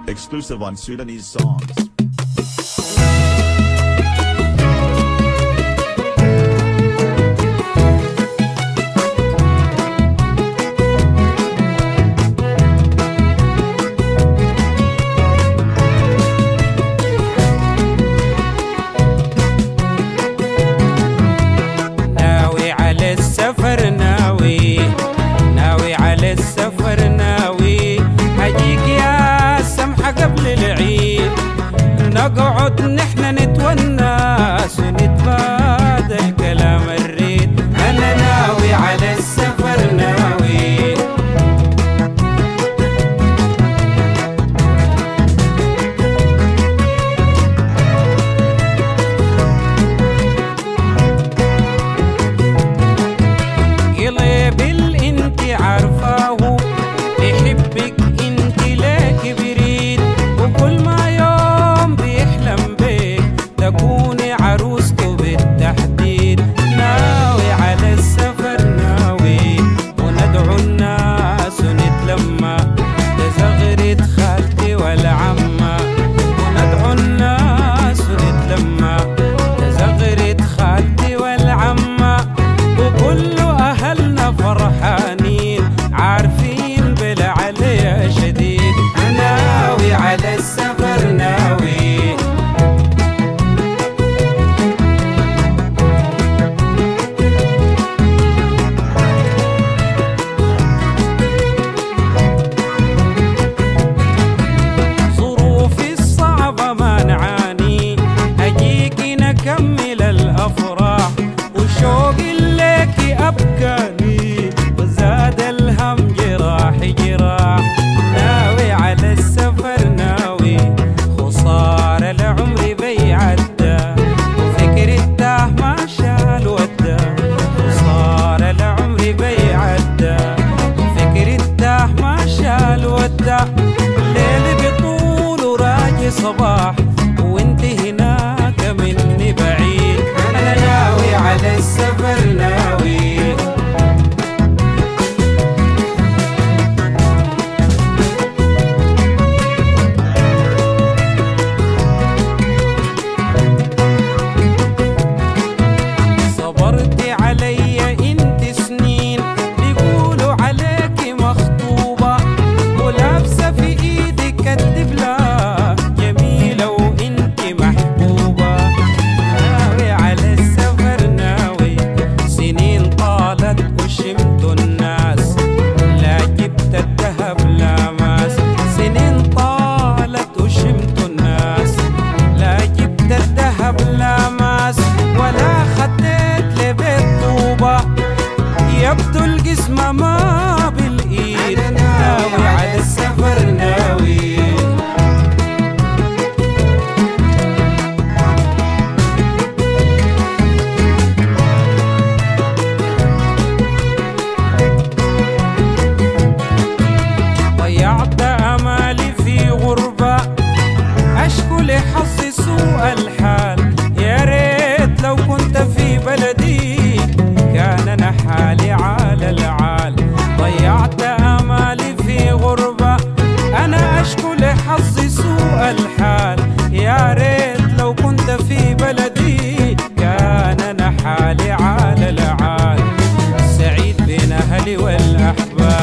Exclusive on Sudanese songs. ناوي على السفر ناوي على السفر ناوي هجيك يا سمحة قبل العيد نقعد نحن نتونس ونتبادل كلام الريد. أنا ناوي على السفر ناوي قلبي اللي انت عارفاه بيحبك انت لك بريد وكل ما يوم بيحلم بيك تكوني عروسته بالتحديد. ناوي على السفر ناوي وندعو الناس ونتلمى لزغرة خالتي والعمة وندعو الناس ونتلمى لزغرة خالتي والعمة وكل أهلنا فرحانين عارفين بالعليا شديد. ناوي على السفر ناوي ظروفي الصعبة ما نعاني أجيكي نكمل الأفراح وشوقي لك أبكاني وزاد الهم جراح جراح. ناوي على السفر ناوي خسارة العمر بيعدى وفكر التاه ما شال ودى خسارة العمر بيعدى وفكر التاه ما شال ودى. الليل بطول وراجي صباح وانت هناك مني بعيد. أنا ناوي على السفر ناوي صبرتي علي انت سنين بيقولوا عليكي مخطوبة ولابسة في ايدك الدبلة جميلة وانت محبوبة. ناوي على السفر ناوي سنين طالت وشمت الناس لا جبت الذهب لا ماس سنين طالت وشمت الناس لا جبت الذهب لا ماس ولا خديت لبيت طوبة يبدو القسمة ما بالإيد. ناوي على السفر ناوي ضيعت أمالي في غربة أشكو لحظي سوء الحال يا ريت لو كنت في بلدي كان أنا حالي على العال. ضيعت أمالي في غربة أنا أشكو لحظي سوء الحال يا ريت لو كنت في بلدي كان أنا حالي على العال. سعيد بين أهلي والأحباب